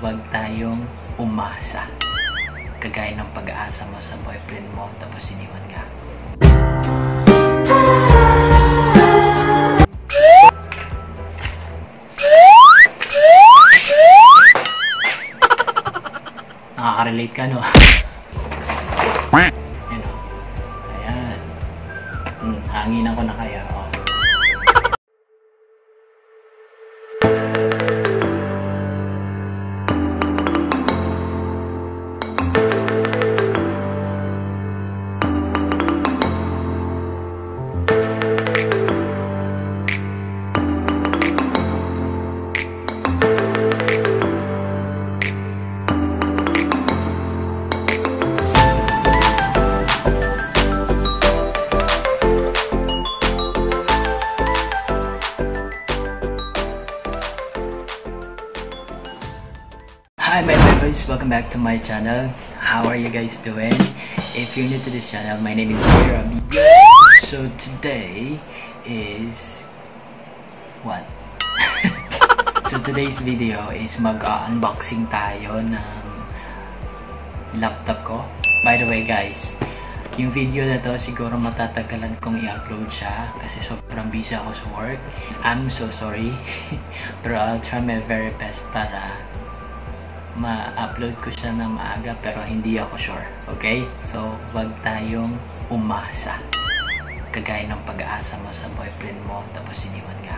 huwag tayong umasa. Kagaya ng pag-aasa mo sa boyfriend mo tapos iniwan ka. Nakaka-relate ka, no? Ayan, o. Ayan. Hanginan ko na kaya, o. Hi my guys, welcome back to my channel. How are you guys doing? If you're new to this channel, my name is Robbie. So today is what? So today's video is mag-unboxing tayo ng laptop ko. By the way guys, yung video na to siguro matatagalan kong i-upload siya kasi sobrang busy ako sa work. I'm so sorry. Pero I'll try my very best para ma-upload ko siya na maaga pero hindi ako sure. Okay? So, wag tayong umasa. Kagaya ng pag-aasa mo sa boyfriend mo tapos iniwan ka.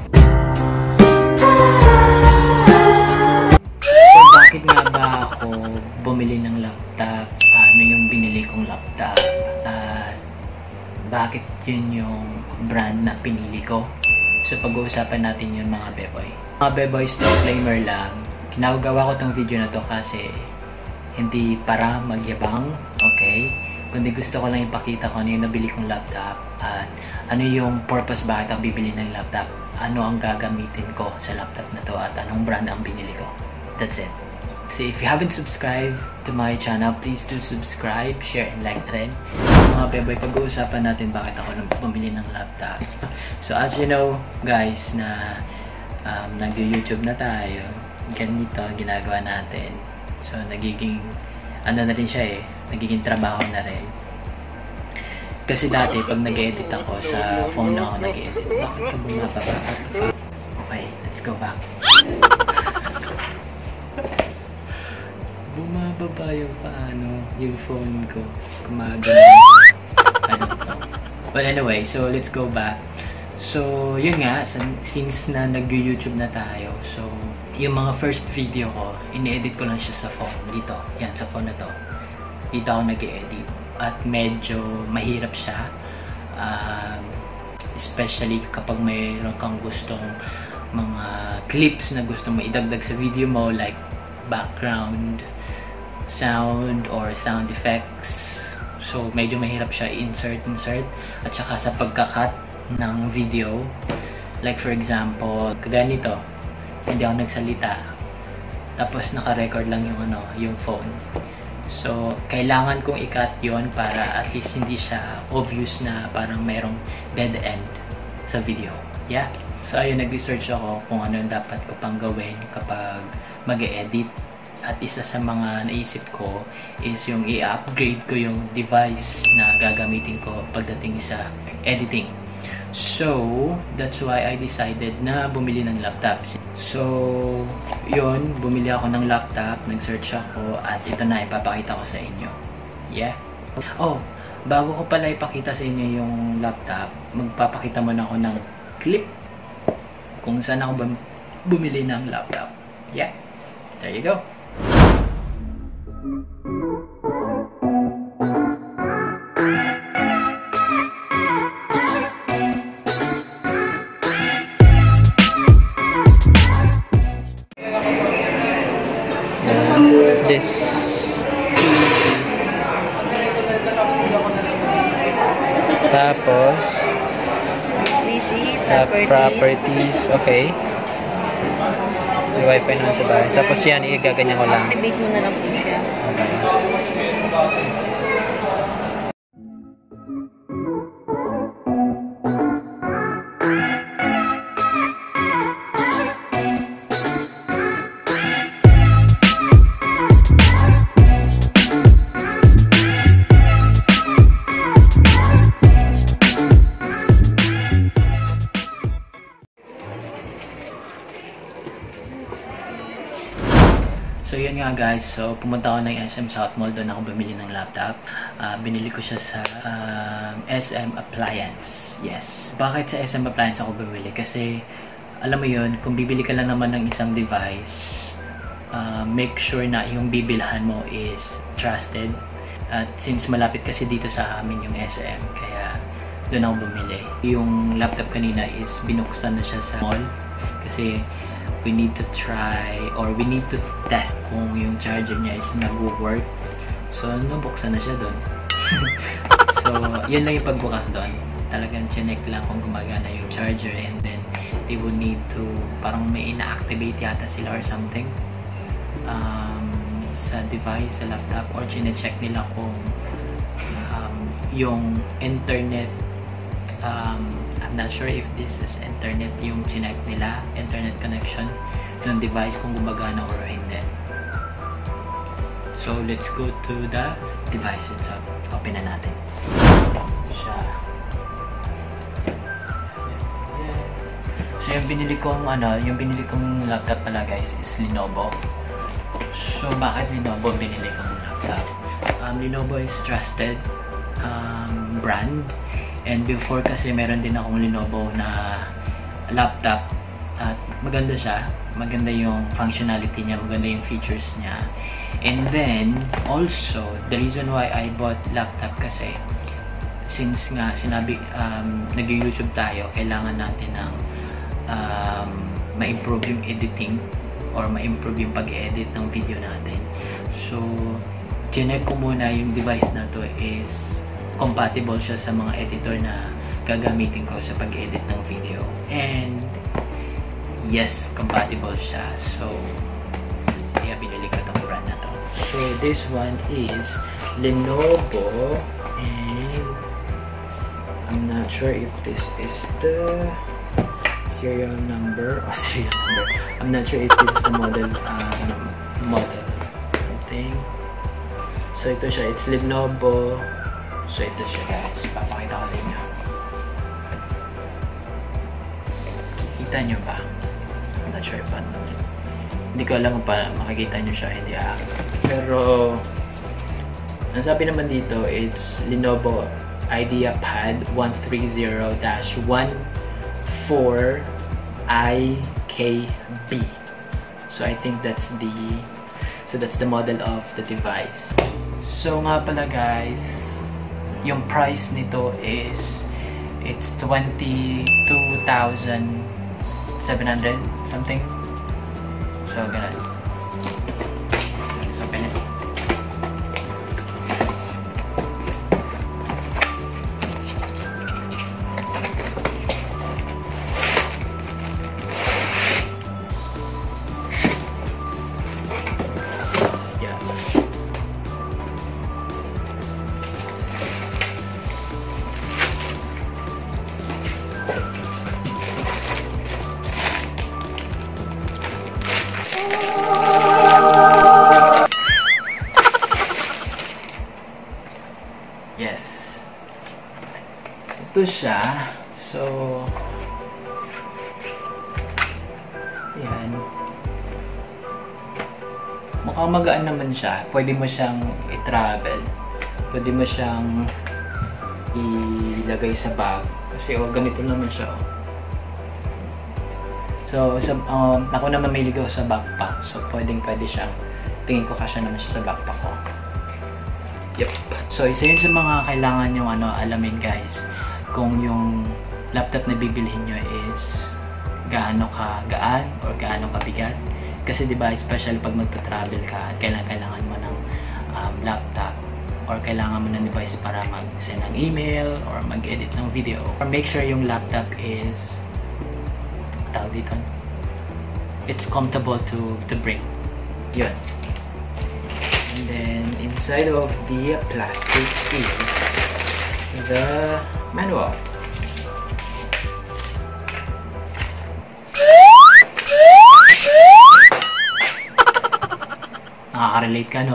So, bakit nga ba ako bumili ng laptop? Ano yung binili kong laptop? At bakit yun yung brand na pinili ko? So, pag-uusapan natin yun mga beboy. Mga beboys, disclaimer lang. Ginagawa ko tong video na to kasi hindi para magyabang, okay? Kundi gusto ko lang ipakita ko ano yung nabili kong laptop at ano yung purpose bakit ako bibili ng laptop, ano ang gagamitin ko sa laptop na to at anong brand ang binili ko. That's it. So if you haven't subscribed to my channel, please do subscribe, share, and like na rin. Mga beboy, pag-uusapan natin bakit ako bumili ng laptop. So as you know guys na nag-YouTube na tayo, ganito ang ginagawa natin. So, nagiging, ano na rin siya nagiging trabaho na rin. Kasi dati, pag nag-edit ako, sa phone lang ako nag-edit. Bakit ka bumababa? Okay, let's go back. Bumababa yung yung phone ko. Kumagano. I don't know. But anyway, so let's go back. So, yun nga, since na nag-YouTube na tayo, so, yung mga first video ko, in-edit ko lang siya sa phone. Dito, yan, sa phone na to. Dito ako nag-edit. At medyo mahirap siya. Especially kapag mayroon kang gustong mga clips na gusto mo idagdag sa video mo, like background, sound, or sound effects. So, medyo mahirap siya insert. At saka sa pagka-cut ng video, like for example, kagaya nito, hindi ako nagsalita tapos naka-record lang yung phone. So kailangan kong i-cut yon para at least hindi siya obvious na parang merong dead end sa video. Yeah. So ayun, nag-research ako kung ano yung dapat ko pang gawin kapag mag-e-edit, at isa sa mga naisip ko is yung i-upgrade ko yung device na gagamitin ko pagdating sa editing. So, that's why I decided na bumili ng laptop. So, yun, bumili ako ng laptop, nag-search ako, at ito na, ipapakita ko sa inyo. Yeah? Oh, bago ko pala ipakita sa inyo yung laptop, magpapakita muna ako ng clip kung saan ako bumili ng laptop. Yeah? There you go. This PC. Tapos PC, properties, okay. May wifi naman sa bahay. Tapos yan, igaganyan ko lang. Activate mo na lang po siya. Okay. So yun nga guys, so pumunta ako ng SM South Mall, doon ako bumili ng laptop. Binili ko siya sa SM Appliance. Yes. Bakit sa SM Appliance ako bumili? Kasi alam mo yun, kung bibili ka lang naman ng isang device, make sure na yung bibilhan mo is trusted. At since malapit kasi dito sa amin yung SM, kaya doon ako bumili. Yung laptop kanina is binuksan na siya sa mall kasi we need to try or we need to test kung yung charger niya is nag-work. So, nabuksan na siya doon. So, yun lang yung pagbukas doon. Talagang chinek lang kung gumagana yung charger, and then they would need to, parang may ina-activate yata sila or something sa device, sa laptop, or chinecheck nila kung yung internet, I'm not sure if this is internet yung chinek nila, internet connection ng device, kung gumagana or hindi. So, let's go to the device itself. Open na natin. Ito siya. So, yung binili kong laptop pala guys is Lenovo. So, bakit Lenovo binili kong laptop? Lenovo is trusted brand. And before kasi meron din akong Lenovo na laptop at maganda siya. Maganda yung functionality niya, maganda yung features niya. And then, also, the reason why I bought laptop kasi since nga sinabi, nag-YouTube tayo, kailangan natin ng ma-improve yung editing or ma-improve yung pag-edit ng video natin. So, chinek ko muna yung device na to is compatible siya sa mga editor na gagamitin ko sa pag-edit ng video. And yes, compatible siya. So, kaya binili ko itong brand na to. So, this one is Lenovo, and I'm not sure if this is the serial number or serial number. I'm not sure if this is the model thing. So, ito siya. It's Lenovo. So, ito siya guys. Papakita ko sa inyo. Kita nyo ba? I'm not sure if hindi ko alam kung pa makikita nyo siya. Hindi Pero, ang sabi naman dito, it's Lenovo IdeaPad 130-14IKB. So, I think that's the model of the device. So, nga pala guys, yung price nito is it's 22,700 something. So, ganun. Let's open it. Yes. Ito siya. So, yan. Mukhang magaan naman siya. Pwede mo siyang i-travel. Pwede mo siyang ilagay sa bag. Kasi ganito naman siya. So, ako naman may ligaw sa backpack. So, pwede siyang, tingin ko kasya naman siya sa backpack ko. Yep. So, isa yun sa mga kailangan yung alamin guys. Kung yung laptop na bibilhin nyo is gaano ka gaan or gaano ka bigat. Kasi diba, especially pag magta-travel ka, kailangan mo ng laptop or kailangan mo ng device para mag-send ng email or mag-edit ng video. Or make sure yung laptop is tawag dito, it's comfortable to bring. Yun. And then inside of the plastic is the manual. Nakaka-relate ka, no?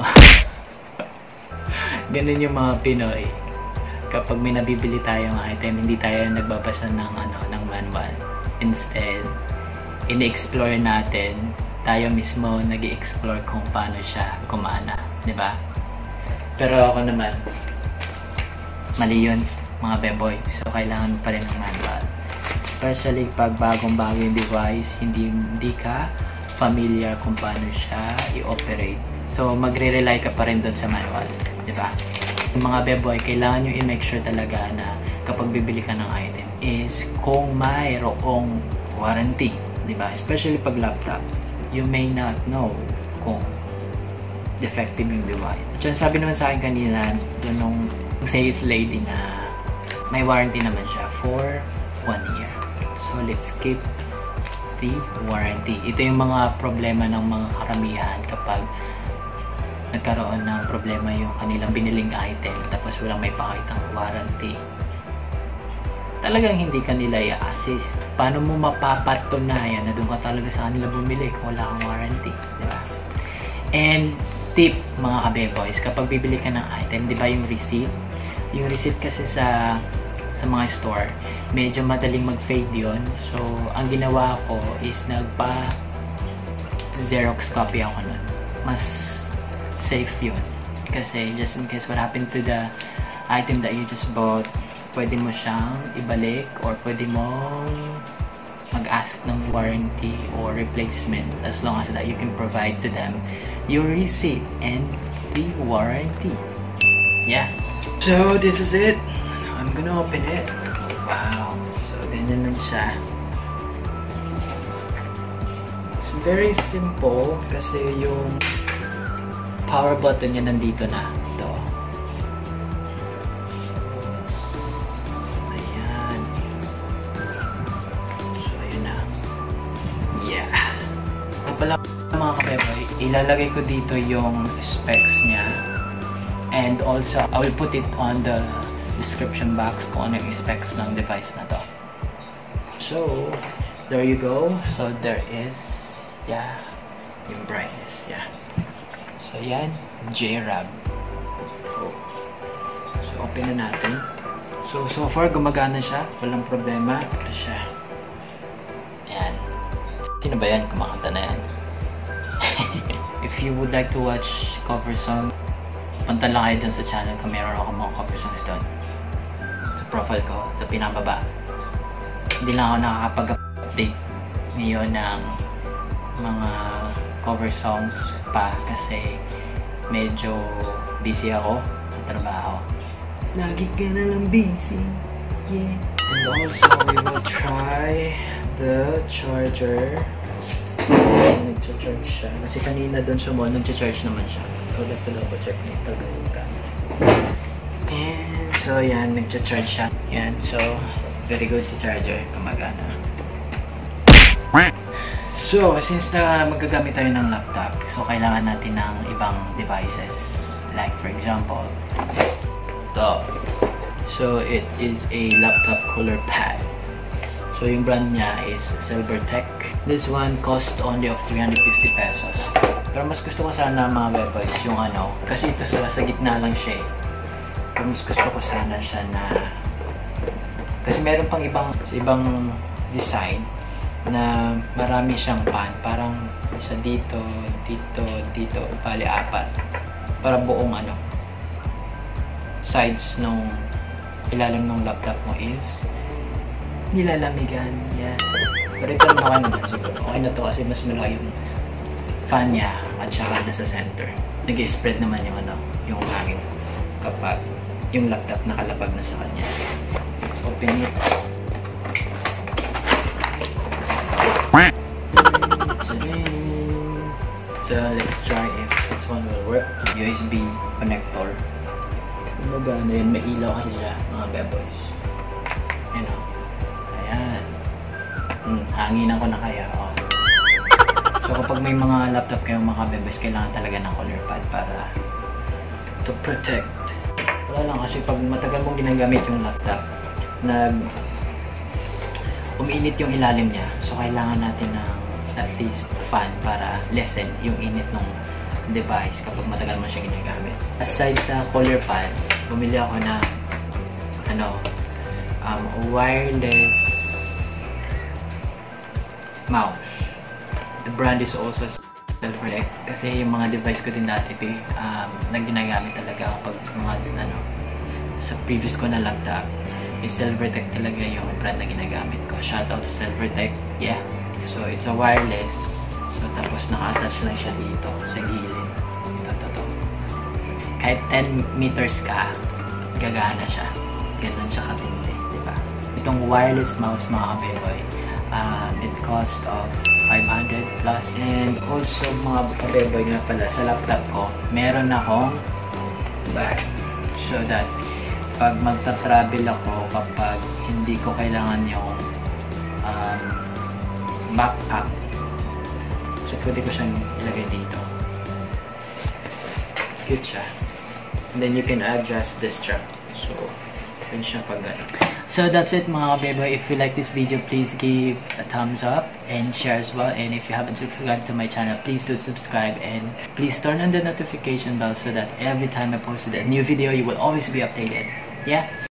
Ganun yung mga Pinoy. Kapag may nabibili tayong item, hindi tayo nagbabasa ng manual. Instead, in-explore natin tayo mismo nag-i-explore kung paano siya gumana, di ba? Pero ako naman, mali yun, mga beboy. So, kailangan pa rin ng manual. Especially pag bagong-bago yung device, hindi ka familiar kung paano siya i-operate. So, magre-rely ka pa rin doon sa manual, di ba? Yung mga beboy, kailangan nyo i-make sure talaga na kapag bibili ka ng item is kung mayroong warranty, di ba? Especially pag laptop, you may not know kung defective yung device. At yan, sabi naman sa akin kanina, doon nung sales lady na may warranty naman siya for 1 year. So, let's skip the warranty. Ito yung mga problema ng mga karamihan kapag nagkaroon ng problema yung kanilang biniling item tapos walang may pakitang warranty. Talagang hindi ka nila i-assist. Paano mo mapapatunayan na doon ka talaga sa kanila bumili kung wala kang warranty? Diba? And tip mga kabeboys, kapag bibili ka ng item, di ba yung receipt? Yung receipt kasi sa mga store, medyo madaling mag-fade yun. So, ang ginawa ko is nagpa-Xerox copy ako nun. Mas safe yun. Kasi just in case what happened to the item that you just bought, pwede mo siyang ibalik or pwede mong mag-ask ng warranty or replacement as long as that you can provide to them your receipt and the warranty. Yeah. So, this is it. I'm gonna open it. Wow. So, ganyan lang siya. It's very simple kasi yung power button niya nandito na. Ito. Ayan. So, ayun na. Yeah. Pala mga kabeboy, ilalagay ko dito yung specs niya. And also, I will put it on the description box kung ano yung specs ng device na to. So, there you go. So, there is, yeah, yung brightness, yeah. So, yan, JRAB. So, open na natin. So far, gumagana siya. Walang problema. Ito siya. Ayan. Sino ba yan? Kumakanta na yan. If you would like to watch cover song, punta lang kayo dun sa channel ko. Meron ako mga cover songs dun. Sa profile ko, sa pinababa. Hindi lang ako nakakapag-update ngayon ng mga cover songs pa kasi medyo busy ako sa trabaho. Lagi ka na lang busy. Yeah. And also, we will try the charger. Nag-charge siya. Kasi kanina doon sa mall, nag-charge naman siya. So, let's double check na talaga yung gamit. And so, yan, nag-charge siya. Yan, so, very good si charger. Gumagana. So, since na magagamit tayo ng laptop, so kailangan natin ng ibang devices. Like, for example, ito. So, it is a laptop cooler pad. So, yung brand niya is Silvertech. This one cost only of 350 pesos. Pero mas gusto ko sana mga webboys yung ano, kasi ito sa gitna lang siya eh. Pero mas gusto ko sana siya na, kasi meron pang ibang design na marami siyang pan. Parang isa dito, bali 4. Para buong ano, sides nung ilalim ng laptop mo is nilalamigan. Yan. Pero ito naman siguro. Okay na to kasi mas malaki yung fan niya at saka nasa center. Nag-spread naman yung ano, yung hangin kapag yung laptop nakalapag na sa kanya. Let's open it. So let's try if this one will work. USB connector. Magana yun, may ilaw kasi siya mga beboys. Ayan o. Ayan. Hanginan ko na kaya. Oh. So kapag may mga laptop kayo mga beboys, kailangan talaga ng cooler pad para to protect. Wala lang kasi pag matagal mong ginagamit yung laptop, umiinit yung ilalim niya. So kailangan natin ng at least fan para lessen yung init ng device kapag matagal mo siya ginagamit. Aside sa cooler pad, bumili ako na wireless mouse. The brand is also Silvertech kasi yung mga device ko din dati na ginagamit talaga kapag mga sa previous ko na laptop, Silvertech talaga yung brand na ginagamit ko. Shoutout to Silvertech. Yeah. So it's a wireless. So tapos naka-attach lang siya dito sa gilid. Ito. Kahit 10 meters ka, gagana siya. Ganun siya katindi, diba? Itong wireless mouse mga kabeboy, it cost of 500 plus. And also mga kabeboy nga pala, sa laptop ko, meron akong bag. So that pag magta-travel ako, kapag hindi ko kailangan yung backpack, so pwede ko siyang ilagay dito. Cute siya. And then you can adjust the strap. So, yun siya pag gano'n. So that's it mga kabeboy. If you like this video, please give a thumbs up and share as well. And if you haven't subscribed to my channel, please do subscribe and please turn on the notification bell so that every time I post a new video, you will always be updated. Yeah?